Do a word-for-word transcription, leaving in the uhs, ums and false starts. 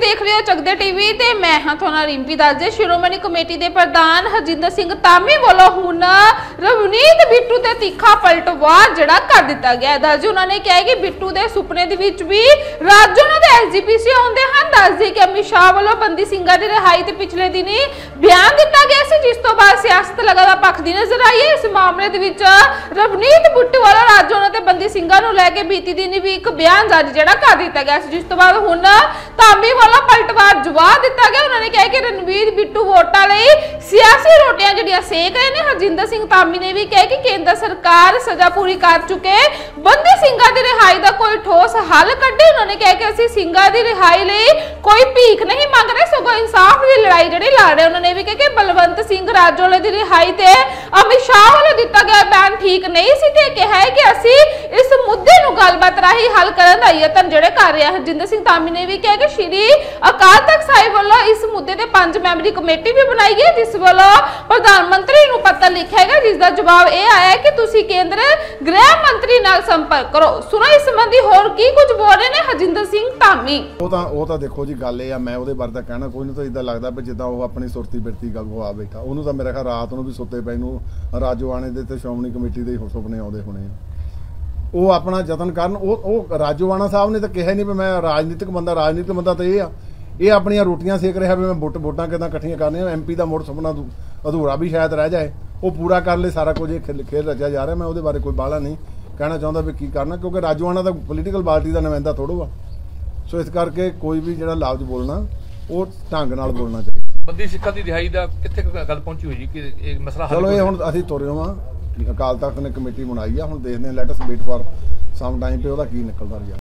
देख रहे हो चकदे टीवी ते मैं हां तुहानू रिंपी दस दे शिरोमणी कमेटी दे प्रधान हरजिंदर सिंह धामी वालों हुण रवनीत बिट्टू ते तीखा पलटवार जिहड़ा कर दिता गया है। दस उन्होंने कहा कि बिट्टू दे सुपने दे विच भी राजो उन्हां दे एसजीपीसी आउंदे हन। दस दे कि अमित शाह वालों बंदी सिंघां दी रिहाई ते पिछले दिनी बयान दिता गया सी, जिस तो बाद सियासत लगातार भखदी नजर आई है। इस मामले दे विच रवनीत बिट्टू वालों राजो उन्हां ते बंदी सिंघां नूं लैके बीती दिन भी एक बयान जारी जिहड़ा कर दिता गया सी, जिस तो बाद हुण धामी वालों पलटवार जवाब दिता गया। उन्होंने कहा कि रणवीर बिट्टू वोटां लई सियासी रोटियां जिहड़ियां सेक रहे ने। हरजिंदर सिंह धामी ने भी कहा कि केंद्र सरकार सजा पूरी कर चुके बंदी सिंघां दी रिहाई दा कोई ठोस हल कढे। उन्होंने कहा कि असीं सिंघां दी रिहाई लई कोई भीख नहीं मंग रहे, सगों इंसाफ दी लड़ाई जिहड़ी लड़ रहे। उन्होंने भी कहा कि बलवंत सिंह राजौले दी रिहाई ते अमित शाह वालों दिता गया बयान ठीक नहीं सी ते कहा है कि असीं इस मुद्दे नूं गलबात राही हल करन दा यतन जिहड़े कर रहे हैं। हरजिंदर सिंह धामी ने भी कहा कि श्री अकाल तख्त साहिब वालों इस मुद्दे ते पांच मैंबरी कमेटी भी बनाई गई, जिस वालों प्रधानमंत्री नूं पत्र लिखा है, जिसका जवाब यह आया है कि तुसीं केंद्र गृह मंत्री नाल संपर्क करो। सुनो इस संबंधी होर की कुछ बोल रहे ने हरजिंदर सिंह धामी। ਉਹ ਤਾਂ ਉਹ ਤਾਂ ਦੇਖੋ ਜੀ ਗੱਲ ਇਹ ਆ, ਮੈਂ ਉਹਦੇ ਬਾਰੇ ਤਾਂ ਕਹਿਣਾ ਕੋਈ ਨਹੀਂ, ਤਾਂ ਇਦਾਂ ਲੱਗਦਾ ਵੀ ਜਿੱਦਾਂ ਉਹ ਆਪਣੀ ਸੁਰਤੀ ਬਿਰਤੀ ਗੱਲ ਗਵਾ ਬੈਠਾ। ਉਹਨੂੰ ਤਾਂ ਮੇਰੇ ਖਿਆਲ ਰਾਤ ਨੂੰ ਵੀ ਸੁੱਤੇ ਪਏ ਨੂੰ ਰਾਜੋ ਆਣੇ ਦੇ ਤੇ ਸ਼੍ਰੋਮਣੀ ਕਮੇਟੀ ਦੇ ਸੁਪਨੇ ਆਉਂਦੇ ਹੋਣੇ ਆ। ਉਹ ਆਪਣਾ ਯਤਨ ਕਰਨ। ਉਹ ਉਹ ਰਾਜੋ ਆਣਾ ਸਾਹਿਬ ਨੇ ਤਾਂ ਕਿਹਾ ਨਹੀਂ ਵੀ ਮੈਂ ਰਾਜਨੀਤਿਕ ਬੰਦਾ, ਰਾਜਨੀਤਿਕ ਬੰਦਾ ਤਾਂ ਇਹ ਆ, ਇਹ ਆਪਣੀਆਂ ਰੋਟੀਆਂ ਸੇਕ ਰਿਹਾ ਵੀ ਮੈਂ ਵੋਟ ਵੋਟਾਂ ਕਿੱਦਾਂ ਇਕੱਠੀਆਂ ਕਰਨੀਆਂ। ਐਮਪੀ ਦਾ ਮੁੜ ਸੁਪਨਾ ਅਧੂਰਾ ਵੀ ਸ਼ਾਇਦ ਰਹਿ ਜਾਏ, ਉਹ ਪੂਰਾ ਕਰ ਲੈ। ਸਾਰਾ ਕੁਝ ਇਹ ਖੇਲ ਰਚਿਆ ਜਾ ਰਿਹਾ। ਮੈਂ ਉਹਦੇ ਬਾਰੇ ਕੋਈ ਬਾਹਲਾ ਨਹੀਂ ਕਹਿਣਾ ਚਾਹੁੰਦਾ ਵੀ ਕੀ ਕਰਨਾ, ਕਿਉਂਕਿ ਰਾਜੋ ਆਣਾ ਤਾਂ ਪੋਲੀਟੀਕਲ ਪਾਰਟੀ ਦਾ ਨੁਮਾਇੰਦਾ ਥੋੜ੍ਹਾ ਵਾ। ਸੋ ਇਸ ਕਰਕੇ ਕੋਈ ਵੀ ਜਿਹੜਾ ਲਫ਼ਜ਼ ਬੋਲਣਾ ਉਹ ਢੰਗ ਨਾਲ ਬੋਲਣਾ ਚਾਹੀਦਾ। ਬੰਦੀ ਸਿੱਖਾਂ ਦੀ ਰਿਹਾਈ ਦਾ ਕਿੱਥੇ ਗੱਲ ਪਹੁੰਚੀ ਹੋਈ ਜੀ ਕਿ ਇਹ ਮਸਲਾ ਹੱਲ? ਚਲੋ ਇਹ ਹੁਣ ਅਸੀਂ ਤੁਰੇ ਹਾਂ, ਅਕਾਲ ਤਖਤ ਨੇ ਕਮੇਟੀ ਬਣਾਈ ਆ, ਹੁਣ ਦੇਖਦੇ ਹਾਂ। Let us wait for some time ਤੇ ਉਹਦਾ ਕੀ ਨਿਕਲਦਾ ਰਿਹਾ।